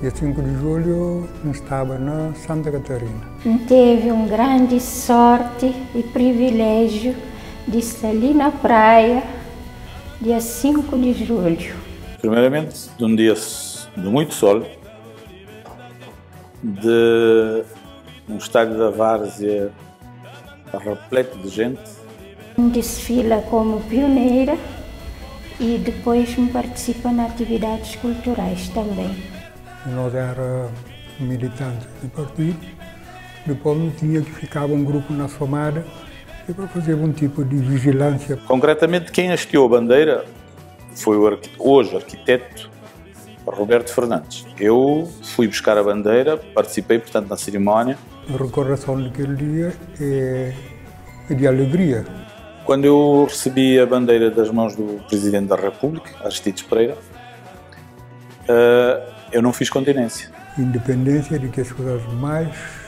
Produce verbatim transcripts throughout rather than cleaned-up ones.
Dia cinco de julho eu estava na Santa Catarina. Teve uma grande sorte e privilégio de estar ali na praia, dia cinco de julho. Primeiramente, de um dia de muito sol, de um estádio da Várzea repleto de gente. Desfila como pioneira e depois participa nas atividades culturais também. Nós éramos militantes do partido, depois não tinha que ficar um grupo na somada para fazer um tipo de vigilância. Concretamente, quem hasteou a bandeira foi o hoje arquiteto Roberto Fernandes. Eu fui buscar a bandeira, participei, portanto, na cerimónia. A recordação daquele dia é de alegria. Quando eu recebi a bandeira das mãos do Presidente da República, Aristides Pereira, eu não fiz continência. Independência de que as coisas mais,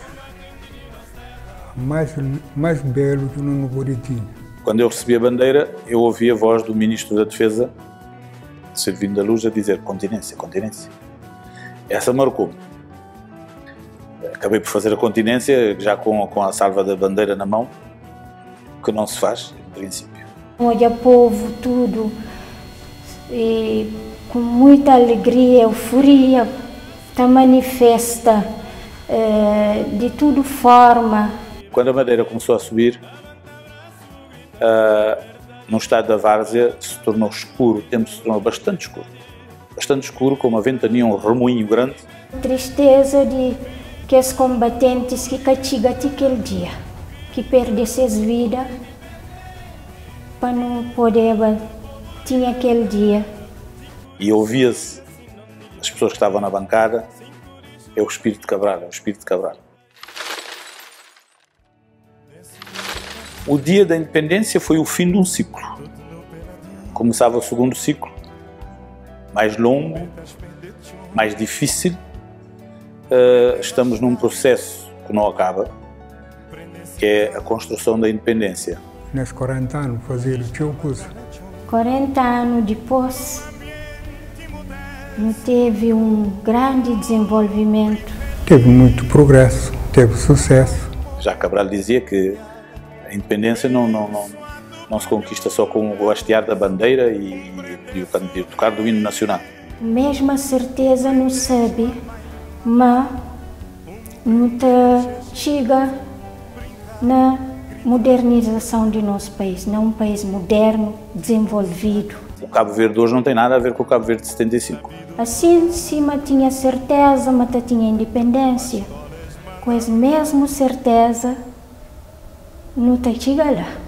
mais, mais belo que não Buritim. Quando eu recebi a bandeira, eu ouvi a voz do Ministro da Defesa, Servindo da Luz, a dizer continência, continência. Essa marcou-me. Acabei por fazer a continência, já com, com a salva da bandeira na mão, que não se faz, em princípio. Olha, povo, tudo, e com muita alegria, euforia, está manifesta é, de tudo forma. Quando a bandeira começou a subir, uh, no estádio da Várzea se tornou escuro, o tempo se tornou bastante escuro. Bastante escuro, com uma ventania, um remoinho grande. Tristeza de que os combatentes que castiga aquele dia, que perdessem as vidas, para não poder, tinha aquele dia. E ouvia-se as pessoas que estavam na bancada, é o espírito Cabral, é o espírito Cabral. O dia da independência foi o fim de um ciclo. Começava o segundo ciclo, mais longo, mais difícil. Estamos num processo que não acaba, que é a construção da independência. Nesses quarenta anos, fazer o teu curso. quarenta anos depois, não teve um grande desenvolvimento. Teve muito progresso, teve sucesso. Já Cabral dizia que a independência não, não, não, não se conquista só com o hastear da bandeira e, e, o, e o tocar do hino nacional. Mesma certeza não sabe, mas não te chega na modernização do nosso país, não é um país moderno, desenvolvido. O Cabo Verde hoje não tem nada a ver com o Cabo Verde de setenta e cinco. Assim, cima tinha certeza, mas tinha independência. Com a mesma certeza, não te chega lá.